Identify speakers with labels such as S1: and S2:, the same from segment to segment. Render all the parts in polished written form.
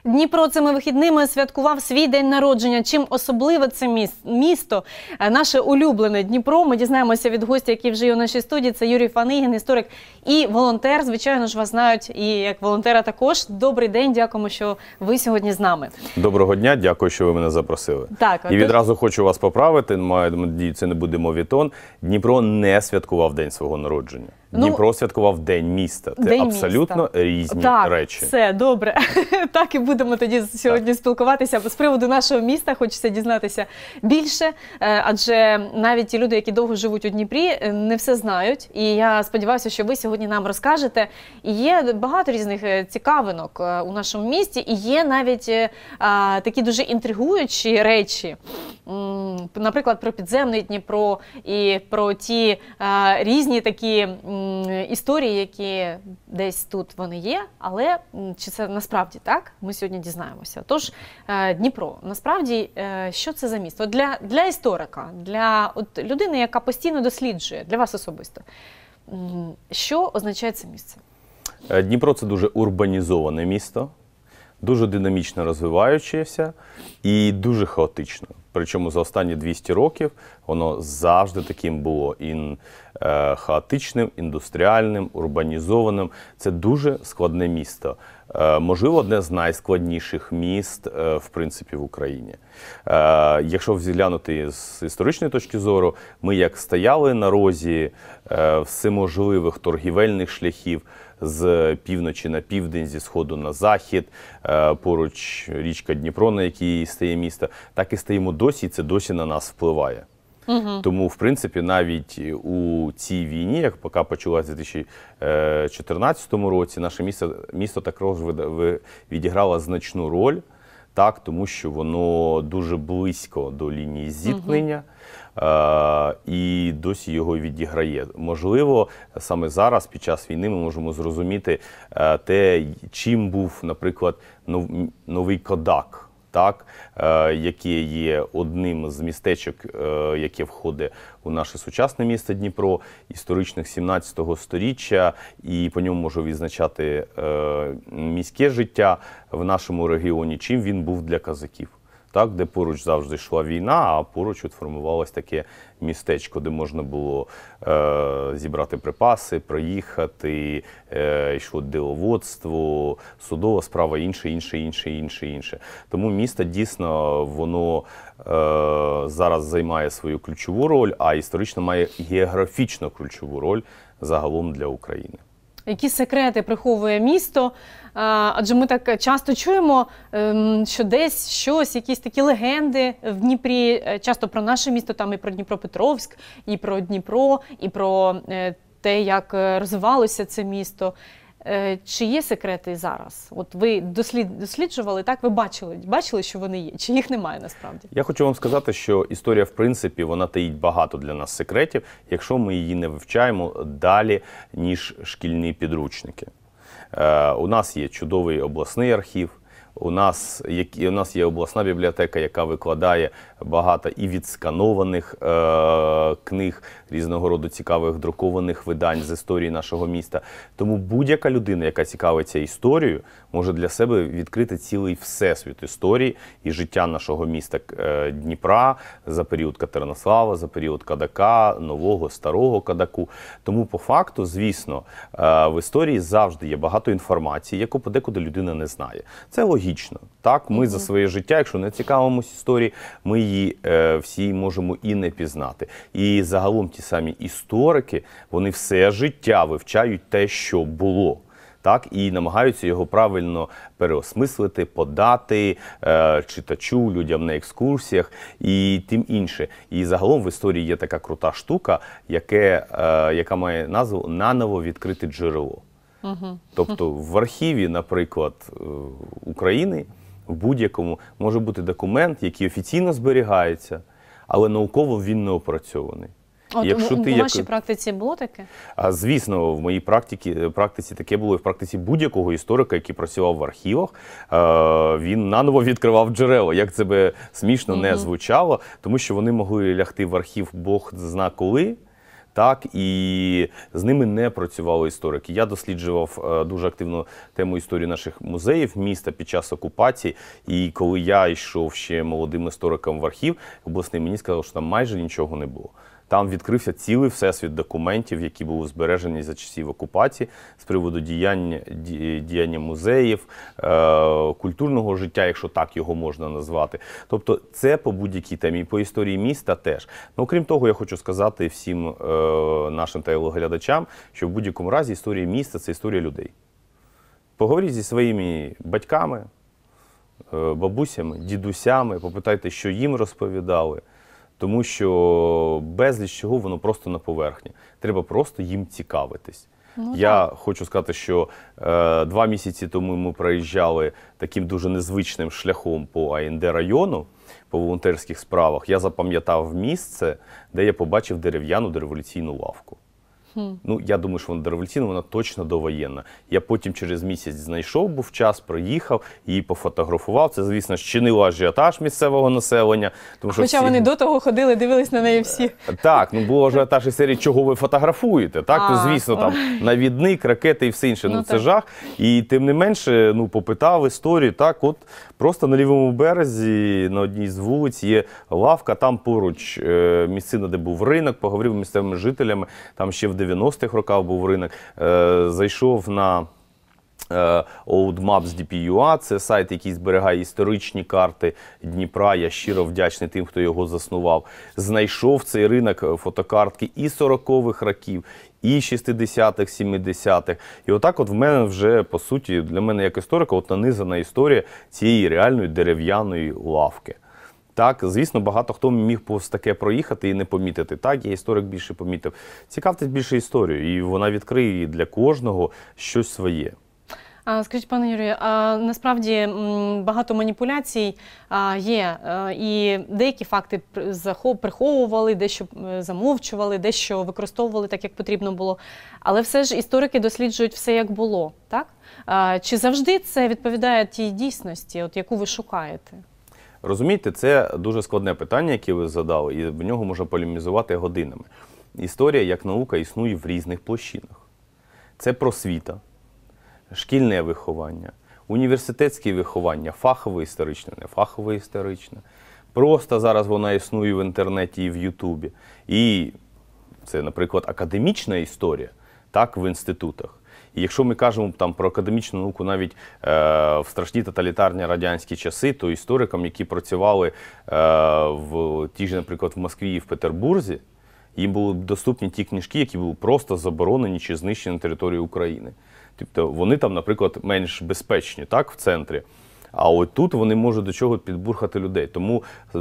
S1: Дніпро цими вихідними святкував свій день народження. Чим особливе це місто, наше улюблене Дніпро. Ми дізнаємося від гостя, який вже є у нашій студії. Це Юрій Фанигін, історик і волонтер. Звичайно ж, вас знають і як волонтера також. Добрий день, дякуємо, що ви сьогодні з нами.
S2: Доброго дня, дякую, що ви мене запросили.
S1: Так,
S2: і відразу хочу вас поправити, це не буде мовітон. Дніпро не святкував день свого народження. Дніпро святкував День міста. Це абсолютно різні речі.
S1: Все, добре. Так і будемо тоді сьогодні спілкуватися. З приводу нашого міста хочеться дізнатися більше, адже навіть ті люди, які довго живуть у Дніпрі, не все знають. І я сподіваюся, що ви сьогодні нам розкажете. І є багато різних цікавинок у нашому місті, і є навіть такі дуже інтригуючі речі. Наприклад, про підземний Дніпро і про ті різні такі історії, які десь тут вони є, але чи це насправді так? Ми сьогодні дізнаємося. Тож, Дніпро, насправді, що це за місто? Для історика, для людини, яка постійно досліджує, для вас особисто, що означає це місце?
S2: Дніпро – це дуже урбанізоване місто, дуже динамічно розвиваючеся і дуже хаотично. Причому за останні 200 років воно завжди таким було. Хаотичним, індустріальним, урбанізованим. Це дуже складне місто. Можливо, одне з найскладніших міст, в принципі, в Україні. Якщо взглянути з історичної точки зору, ми як стояли на розі всеможливих торгівельних шляхів з півночі на південь, зі сходу на захід, поруч річка Дніпро, на якій стає місто, так і стоїмо досі, і це досі на нас впливає. Тому, в принципі, навіть у цій війні, як поки почалася у 2014 році, наше місто також відіграло значну роль, так, тому що воно дуже близько до лінії зіткнення, і досі його відіграє. Можливо, саме зараз, під час війни, ми можемо зрозуміти те, чим був, наприклад, Новий Кодак, так, яке є одним з містечок, яке входить у наше сучасне місто Дніпро, історичних 17 сторіччя, і по ньому можу відзначати міське життя в нашому регіоні, чим він був для козаків. Так, де поруч завжди йшла війна, а поруч формувалось таке містечко, де можна було зібрати припаси, проїхати, йшло діловодство, судова справа, інше. Тому місто дійсно, воно зараз займає свою ключову роль, а історично має географічно ключову роль загалом для України.
S1: Які секрети приховує місто? Адже ми так часто чуємо, що десь щось, якісь такі легенди в Дніпрі, часто про наше місто, там і про Дніпропетровськ, і про Дніпро, і про те, як розвивалося це місто. Чи є секрети зараз? От ви досліджували, так? Ви бачили, що вони є? Чи їх немає насправді?
S2: Я хочу вам сказати, що історія, в принципі, вона таїть багато для нас секретів, якщо ми її не вивчаємо далі, ніж шкільні підручники. У нас є чудовий обласний архів, у нас є обласна бібліотека, яка викладає багато і відсканованих книг, різного роду цікавих друкованих видань з історії нашого міста. Тому будь-яка людина, яка цікавиться історією, може для себе відкрити цілий всесвіт історії і життя нашого міста Дніпра за період Катеринослава, за період Кадака, нового, старого Кадаку. Тому по факту, звісно, в історії завжди є багато інформації, яку подекуди людина не знає. Це логічно. Так, ми за своє життя, якщо не цікавимося історії, ми її всі можемо і не пізнати. І загалом ті самі історики, вони все життя вивчають те, що було. Так, і намагаються його правильно переосмислити, подати читачу, людям на екскурсіях і тим інше. І загалом в історії є така крута штука, яка має назву «Наново відкрите джерело». Тобто в архіві, наприклад, України, в будь-якому може бути документ, який офіційно зберігається, але науково він не опрацьований.
S1: У вашій практиці було таке?
S2: Звісно, в моїй практиці таке було, і в практиці будь-якого історика, який працював в архівах, він наново відкривав джерела. Як це би смішно не звучало, тому що вони могли лягти в архів Бог зна коли, так, і з ними не працювали історики. Я досліджував дуже активно тему історії наших музеїв міста під час окупації, і коли я йшов ще молодим істориком в архів обласний, мені сказали, що там майже нічого не було. Там відкрився цілий всесвіт документів, які були збережені за часів окупації з приводу діяння музеїв, культурного життя, якщо так його можна назвати. Тобто це по будь-якій темі, і по історії міста теж. Ну, окрім того, я хочу сказати всім нашим телеглядачам, що в будь-якому разі історія міста – це історія людей. Поговоріть зі своїми батьками, бабусями, дідусями, попитайте, що їм розповідали. Тому що безліч чого воно просто на поверхні. Треба просто їм цікавитись. Ну, я хочу сказати, що 2 місяці тому ми проїжджали таким дуже незвичним шляхом по АНД району, по волонтерських справах. Я запам'ятав місце, де я побачив дерев'яну дореволюційну лавку. Ну, я думаю, що вона дореволюційна, вона точно довоєнна. Я потім через місяць знайшов, був час, проїхав, її пофотографував. Це, звісно, щинило ажіотаж місцевого населення. Тому що
S1: Хоча вони до того ходили, дивились на неї всі.
S2: Так, ну було ажіотаж із серії, чого ви фотографуєте. Так, то, звісно, там навідник, ракети і все інше. Ну, це жах. І тим не менше, ну, попитав історію, так, от просто на лівому березі, на одній з вулиць є лавка, там поруч місцина, де був ринок, поговорив з місцевими жителями, там ще в 90-х роках був ринок, зайшов на Old Maps DP.ua, це сайт, який зберігає історичні карти Дніпра. Я щиро вдячний тим, хто його заснував. Знайшов цей ринок фотокартки і 40-х років, і 60-х, 70-х. І отак от в мене вже, по суті, для мене як історика, от нанизана історія цієї реальної дерев'яної лавки. Так, звісно, багато хто міг повз таке проїхати і не помітити. Так, я історик більше помітив. Цікавтесь більше історією, і вона відкриє для кожного щось своє.
S1: Скажіть, пане Юрію, насправді багато маніпуляцій є, і деякі факти приховували, дещо замовчували, дещо використовували так, як потрібно було. Але все ж історики досліджують все, як було, так? Чи завжди це відповідає тій дійсності, от, яку ви шукаєте?
S2: Розумієте, це дуже складне питання, яке ви задали, і в нього можна полемізувати годинами. Історія, як наука, існує в різних площинах. Це просвіта, шкільне виховання, університетське виховання, фахове історичне, нефахове історичне. Просто зараз вона існує в інтернеті і в Ютубі. І це, наприклад, академічна історія, так, в інститутах. І якщо ми кажемо там про академічну науку навіть в страшні тоталітарні радянські часи, то історикам, які працювали в ті ж, наприклад, в Москві і в Петербурзі, їм були доступні ті книжки, які були просто заборонені чи знищені на території України. Тобто вони там, наприклад, менш безпечні, так, в центрі. А от тут вони можуть до чого підбурхати людей. Тому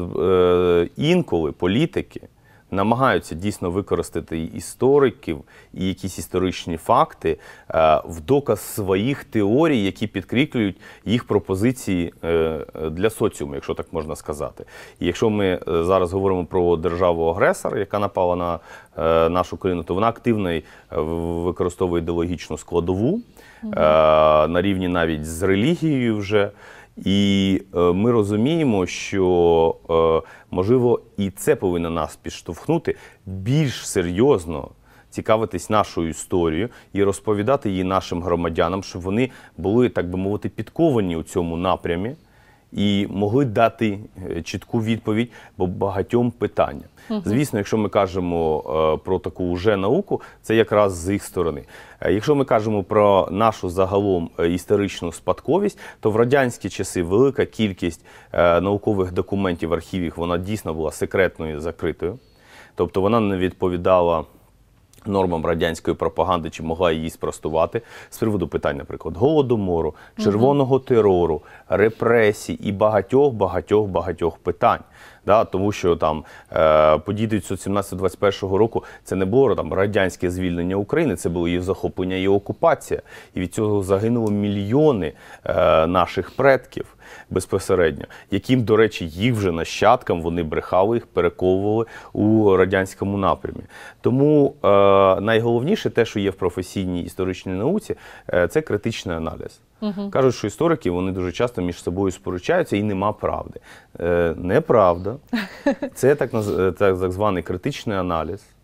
S2: інколи політики намагаються дійсно використати істориків і якісь історичні факти в доказ своїх теорій, які підкріплюють їх пропозиції для соціуму, якщо так можна сказати. І якщо ми зараз говоримо про державу-агресора, яка напала на нашу країну, то вона активно використовує ідеологічну складову на рівні навіть з релігією вже. І ми розуміємо, що, можливо, і це повинно нас підштовхнути більш серйозно цікавитись нашою історією і розповідати її нашим громадянам, щоб вони були, так би мовити, підковані у цьому напрямі і могли дати чітку відповідь по багатьом питанням. Звісно, якщо ми кажемо про таку вже науку, це якраз з їх сторони. Якщо ми кажемо про нашу загалом історичну спадковість, то в радянські часи велика кількість наукових документів, архівів, вона дійсно була секретною, закритою. Тобто вона не відповідала нормам радянської пропаганди, чи могла її спростувати з приводу питань, наприклад, Голодомору, червоного терору, репресій і багатьох питань. Да, тому що там події 1917-21 року це не було там радянське звільнення України, це було її захоплення і окупація. І від цього загинуло мільйони наших предків безпосередньо, яким, до речі, їх вже нащадкам вони брехали, їх перековували у радянському напрямі. Тому найголовніше те, що є в професійній історичній науці, це критичний аналіз. Кажуть, що історики, вони дуже часто між собою сперечаються і нема правди. Неправда. Це так званий критичний аналіз.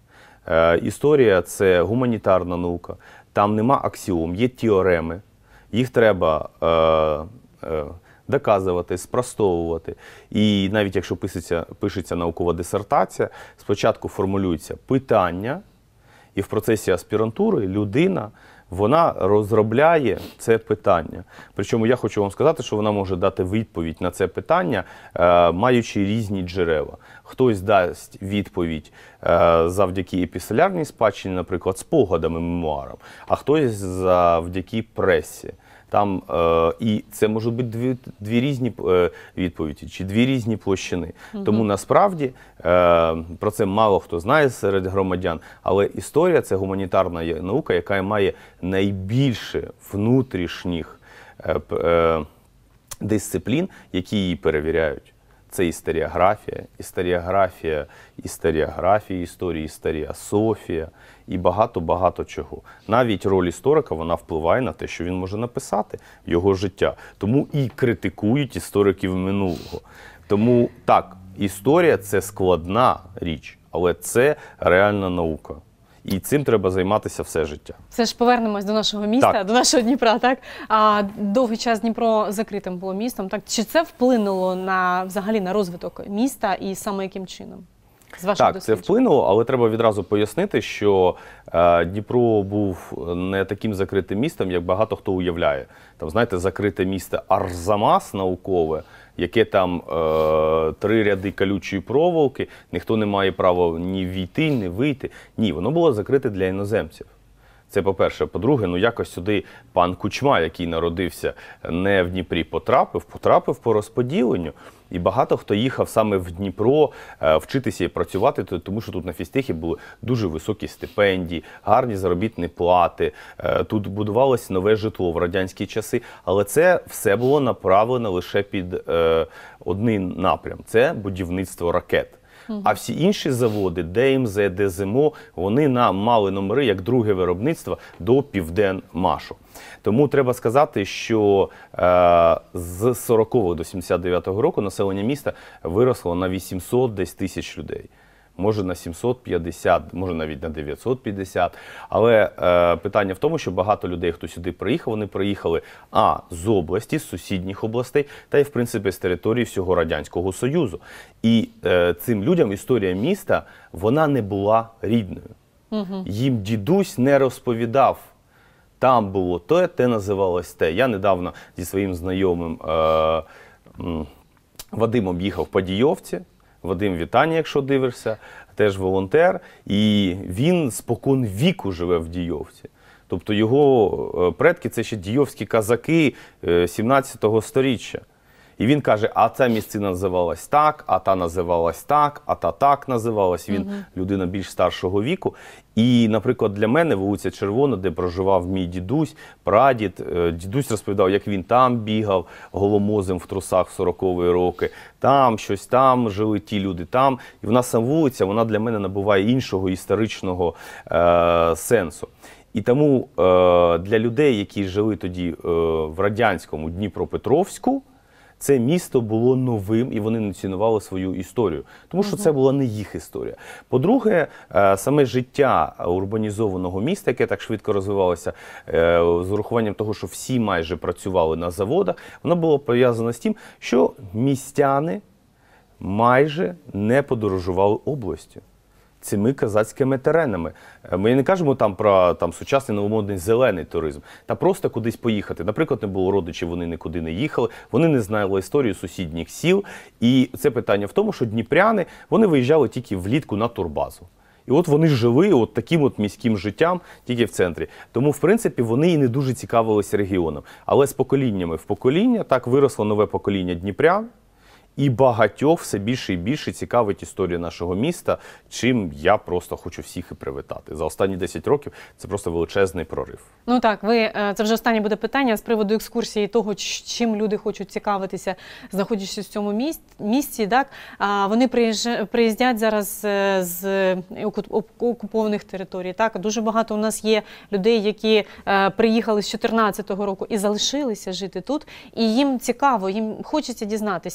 S2: Історія – це гуманітарна наука, там нема аксіом, є теореми, їх треба доказувати, спростовувати. І навіть якщо пишеться наукова дисертація, спочатку формулюються питання, і в процесі аспірантури людина, вона розробляє це питання. Причому я хочу вам сказати, що вона може дати відповідь на це питання, маючи різні джерела. Хтось дасть відповідь завдяки епістолярній спадщині, наприклад, спогадами, мемуарам, а хтось завдяки пресі. Там, і це можуть бути дві різні відповіді чи дві різні площини. Тому насправді про це мало хто знає серед громадян, але історія – це гуманітарна наука, яка має найбільше внутрішніх дисциплін, які її перевіряють. Це історіографія, історії, історіософія і багато-багато чого. Навіть роль історика, вона впливає на те, що він може написати в його життя. Тому і критикують істориків минулого. Тому так, історія – це складна річ, але це реальна наука. І цим треба займатися все життя.
S1: Все ж повернемось до нашого міста,
S2: так.
S1: До нашого Дніпра, так? Довгий час Дніпро закритим було містом, так? Чи це вплинуло взагалі на розвиток міста і саме яким чином? З вашого
S2: Так, це вплинуло, але треба відразу пояснити, що Дніпро був не таким закритим містом, як багато хто уявляє. Там, знаєте, закрите місто Арзамас наукове, яке там 3 ряди колючої проволоки, ніхто не має права ні війти, ні вийти. Ні, воно було закрите для іноземців. Це по-перше. По-друге, якось сюди пан Кучма, який народився не в Дніпрі, потрапив по розподіленню. І багато хто їхав саме в Дніпро вчитися і працювати, тому що тут на фізтехі були дуже високі стипендії, гарні заробітні плати, тут будувалося нове житло в радянські часи. Але це все було направлено лише під один напрям – це будівництво ракет. А всі інші заводи, ДМЗ, ДЗМО, вони мали номери як друге виробництво до Південмашу. Тому треба сказати, що з 40-го до 79-го року населення міста виросло на 800 десь тисяч людей. Може на 750, може навіть на 950. Але питання в тому, що багато людей, хто сюди приїхав, вони приїхали з області, з сусідніх областей, та й, в принципі, з території всього Радянського Союзу. І цим людям історія міста, вона не була рідною. Їм дідусь не розповідав. Там було те називалось те. Я недавно зі своїм знайомим Вадимом їхав по Дійовці. Вадим, вітання, якщо дивишся, теж волонтер. І він спокон віку живе в Дійовці. Тобто його предки – це ще дійовські козаки 17-го сторіччя. І він каже, а ця місцина називалась так, а та називалась так, а та так називалась. Він людина більш старшого віку. І, наприклад, для мене вулиця Червона, де проживав мій дідусь, прадід, дідусь розповідав, як він там бігав голомозем в трусах в 40-ві роки, там щось, там жили ті люди, там. І вона сам вулиця, вона для мене набуває іншого історичного сенсу. І тому для людей, які жили тоді в радянському Дніпропетровську, це місто було новим, і вони не цінували свою історію. Тому що це була не їх історія. По-друге, саме життя урбанізованого міста, яке так швидко розвивалося, з урахуванням того, що всі майже працювали на заводах, воно було пов'язано з тим, що містяни майже не подорожували областю цими козацькими теренами. Ми не кажемо там про сучасний новомодний зелений туризм, та просто кудись поїхати. Наприклад, не було родичів, вони нікуди не їхали, вони не знали історію сусідніх сіл. І це питання в тому, що дніпряни, вони виїжджали тільки влітку на турбазу. І от вони жили таким міським життям тільки в центрі. Тому, в принципі, вони і не дуже цікавилися регіоном. Але з поколіннями в покоління так виросло нове покоління дніпрян. І багатьох все більше і більше цікавить історія нашого міста, чим я просто хочу всіх і привітати. За останні 10 років це просто величезний прорив.
S1: Ну так, це вже останнє буде питання з приводу екскурсії, того, чим люди хочуть цікавитися, знаходячись в цьому місці. Так? Вони приїздять зараз з окупованих територій. Так? Дуже багато у нас є людей, які приїхали з 2014 року і залишилися жити тут. І їм цікаво, їм хочеться дізнатися.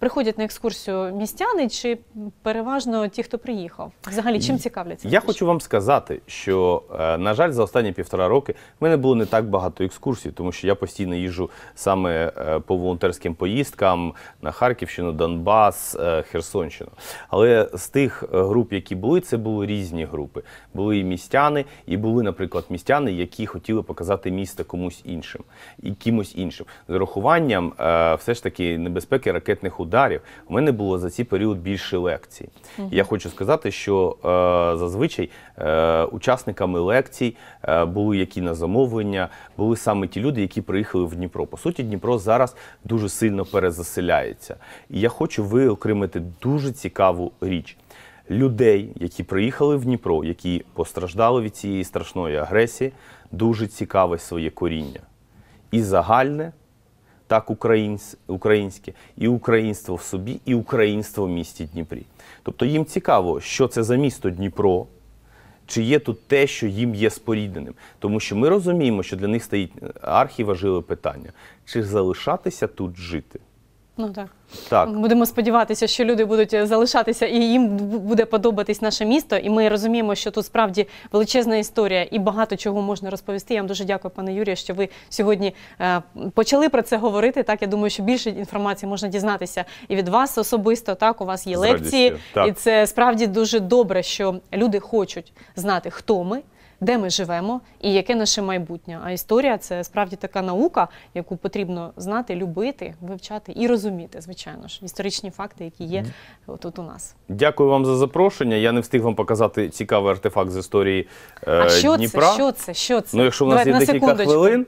S1: приходять на екскурсію містяни чи переважно ті, хто приїхав? Взагалі, чим цікавляться?
S2: Я хочу вам сказати, що, на жаль, за останні 1,5 роки в мене було не так багато екскурсій, тому що я постійно їжджу саме по волонтерським поїздкам на Харківщину, Донбас, Херсонщину. Але з тих груп, які були, це були різні групи. Були і містяни, і були, наприклад, містяни, які хотіли показати місто комусь іншим і кимось іншим. З урахуванням все ж таки небезпеки ракетних ударів у мене було за цей період більше лекцій. Я хочу сказати, що зазвичай учасниками лекцій були які на замовлення, були саме ті люди, які приїхали в Дніпро. По суті, Дніпро зараз дуже сильно перезаселяється. І я хочу виокремити дуже цікаву річ. Людей, які приїхали в Дніпро, які постраждали від цієї страшної агресії, дуже цікаве своє коріння. І загальне, так українське, і українство в собі, і українство в місті Дніпрі. Тобто їм цікаво, що це за місто Дніпро, чи є тут те, що їм є спорідненим. Тому що ми розуміємо, що для них стоїть архіважливе питання, чи залишатися тут жити.
S1: Ну так.
S2: Так.
S1: Будемо сподіватися, що люди будуть залишатися і їм буде подобатись наше місто. І ми розуміємо, що тут справді величезна історія і багато чого можна розповісти. Я вам дуже дякую, пане Юрію, що ви сьогодні почали про це говорити. Так, я думаю, що більше інформації можна дізнатися і від вас особисто. Так, у вас є лекції. І це справді дуже добре, що люди хочуть знати, хто ми, де ми живемо і яке наше майбутнє. А історія – це справді така наука, яку потрібно знати, любити, вивчати і розуміти, звичайно ж, історичні факти, які є тут у нас.
S2: Дякую вам за запрошення. Я не встиг вам показати цікавий артефакт з історії Дніпра.
S1: Що це?
S2: Ну, якщо у нас є декілька хвилин,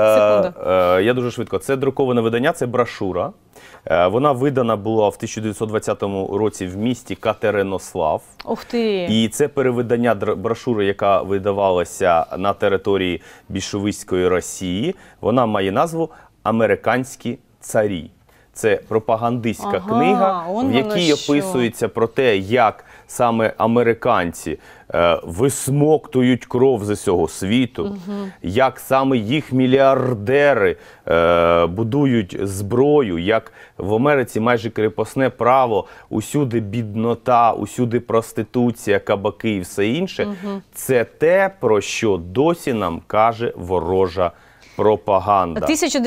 S2: я дуже швидко. Це друковане видання, це брошура. Вона видана була в 1920 році в місті Катеринослав.
S1: Ух ти!
S2: І це перевидання брошури, яка видавалася на території більшовицької Росії. Вона має назву «Американські царі». Це пропагандистська книга, в якій описується про те, як саме американці висмоктують кров з усього світу, як саме їх мільярдери будують зброю, як в Америці майже кріпосне право, усюди біднота, усюди проституція, кабаки і все інше. Це те, про що досі нам каже ворожа пропаганда.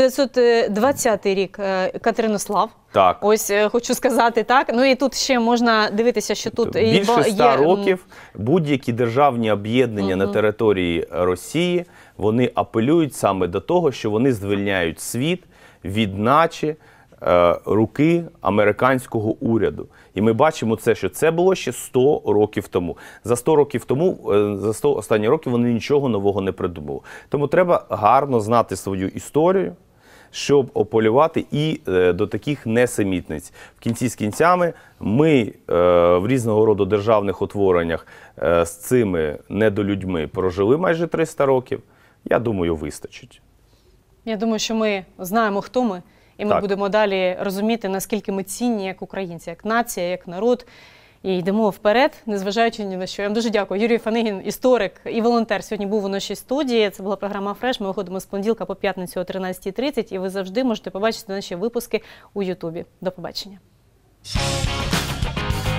S1: 1920 рік, Катеринослав.
S2: Так.
S1: Ось хочу сказати, так. Ну і тут ще можна дивитися, що тут
S2: більше 100 років будь-які державні об'єднання на території Росії, вони апелюють саме до того, що вони звільняють світ від наче руки американського уряду. І ми бачимо це, що це було ще 100 років тому. За 100 років тому, за 100 останні роки вони нічого нового не придумали. Тому треба гарно знати свою історію, щоб ополювати і до таких несемітниць. В кінці з кінцями ми в різного роду державних утвореннях з цими недолюдьми прожили майже 300 років. Я думаю, вистачить.
S1: Я думаю, що ми знаємо, хто ми. І ми будемо далі розуміти, наскільки ми цінні як українці, як нація, як народ. І йдемо вперед, незважаючи ні на що. Я вам дуже дякую. Юрій Фанигін, історик і волонтер, сьогодні був у нашій студії. Це була програма «Фреш». Ми виходимо з понеділка по п'ятницю о 13:30. І ви завжди можете побачити наші випуски у Ютубі. До побачення.